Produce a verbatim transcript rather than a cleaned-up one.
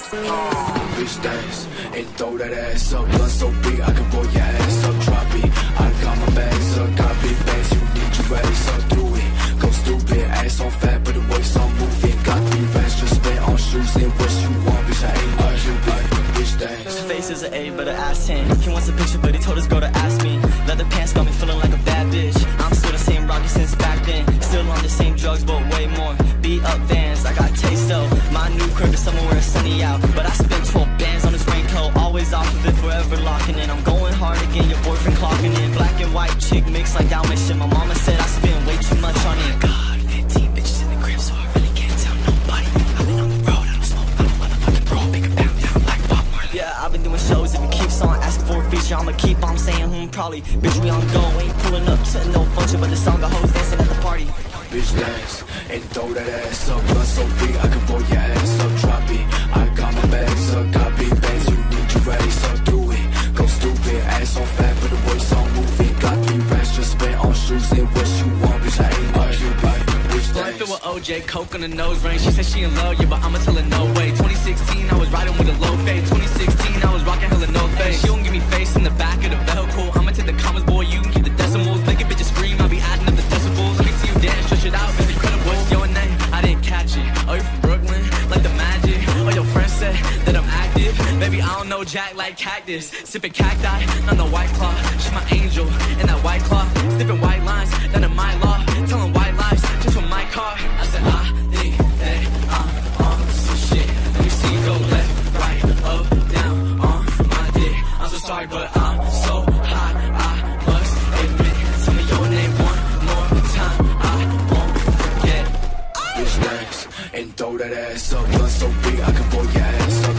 Bitch dance and throw that ass up. Blood so big I can roll your ass up. Drop it, I got my bags up. Got big bags, you need your ass up. Do it, go stupid. Ass on fat, but the waist on moving. Got three racks just spent on shoes and what you want, bitch. I ain't much you like. Bitch dance. His face is an A, but an ass ten. He wants a picture, but he told his girl to ask me. Leather pants got me feeling like a bad bitch. I'm still the same rocky since back then. Still on the same drugs, but way more. Beat up Vans, I got taste though. My new crib is somewhere where it's sunny out, but I spent twelve bands on this raincoat. Always off of it, forever locking in. I'm going hard again, your boyfriend clocking in. Black and white chick mix like Dalmatian. My mama said I spend way too much on it. God, fifteen bitches in the crib, so I really can't tell nobody. I've been on the road, I don't smoke, I'm a motherfucking bro. Big a pound down like Bob Marley. Yeah, I've been doing shows. If it keeps on asking for a feature, I'ma keep on saying hmm, probably. Bitch, we on go, ain't pulling up to no function, but the song got hoes dancing at the party. Bitch dance and throw that ass up. Blood so big I can roll your ass up. Drop it, I got my bags up. Got big bags, you need your ass up. Do it, go stupid. Ass on fat, but the waist on moving. Got three racks just spent on shoes and what you want, bitch. I ain't much you like. Bitch Life dance. it with O J, coke on the nose ring. She said she in love, yeah, but I'ma tell her no way. twenty sixteen, I was riding with a low fade. twenty sixteen, I was rocking hella no face. She don't give me face in the back of the vehicle. I'ma take the commas, boy, you can keep the decimals. Make a bitch scream, I'll be adding up the decibels. Let me see you dance, stretch it out, it's incredible. What's your name? I didn't catch it. Oh, you from Brooklyn? Like the magic? Oh, your friend said that I'm active? Baby, I don't know Jack like cactus. Sipping cacti, not no white claw. She my angel, in that white cloth. Sniffing white lines, none of my law. Telling white lies, just from my car. I said, I think that I'm on some shit. Let me see you go left, right, up, down, on my dick. I'm so sorry, but I'm so hot, I must admit. Tell me your name one more time, I won't forget. Bitch dance and throw that ass up. Blood so big I can roll your ass up.